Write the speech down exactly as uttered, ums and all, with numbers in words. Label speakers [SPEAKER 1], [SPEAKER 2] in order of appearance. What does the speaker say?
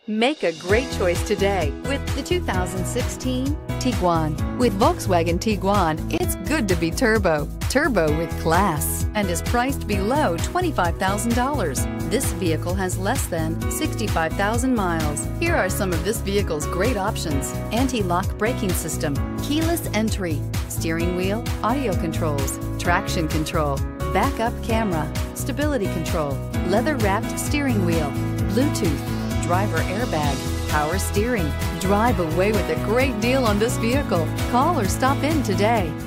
[SPEAKER 1] Make a great choice today with the two thousand sixteen Tiguan. With Volkswagen Tiguan, it's good to be turbo. Turbo with class and is priced below twenty-five thousand dollars. This vehicle has less than sixty-five thousand miles. Here are some of this vehicle's great options: anti-lock braking system, keyless entry, steering wheel audio controls, traction control, backup camera, stability control, leather-wrapped steering wheel, Bluetooth, driver airbag, power steering. Drive away with a great deal on this vehicle. Call or stop in today.